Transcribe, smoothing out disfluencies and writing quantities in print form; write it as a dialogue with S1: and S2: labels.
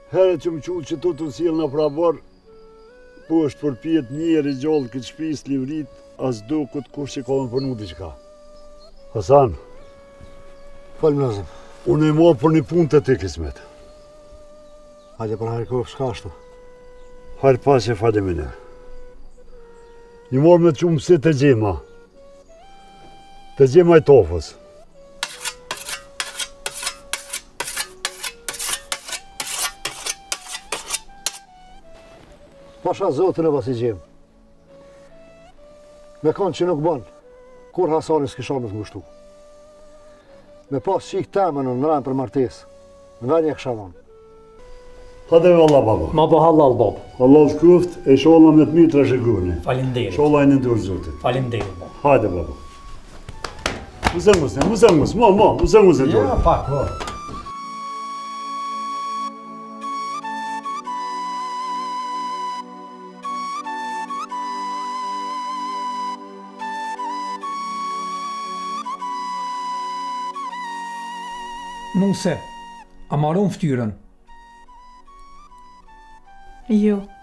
S1: Herët që më qullë që tu të silë në prabar, po është përpjet njeri gjallë këtë shpis, livrit, as do këtë kush që ka më përnu diqka. Hasan.
S2: Falë më nëzëm.
S1: Unë e ma për një punë të ti kismet.
S2: Hajde për hajrë kohë, shka ashtu?
S1: Hajrë pas e falim e ne. Një morë me të qumë si të gjema. Të gjema i tofës.
S2: Pasha zotën e pas i gjemë. Me kanë që nuk banë, kur Hasani s'kisha me të ngushtu. Me pas qik temën në rënë për martesë, në venje kësha dhanë.
S1: Hade valla baba.
S3: Ma bo halal baba.
S1: Allah të kuft, e sholla me të mitra shikuni.
S3: Faleminderit.
S1: Sholla e në ndurë zotit.
S3: Faleminderit baba.
S1: Hajde baba. Musë, musë.
S3: Ja, pak, baba.
S4: Nuse, a maron ftyrën?
S5: Jo.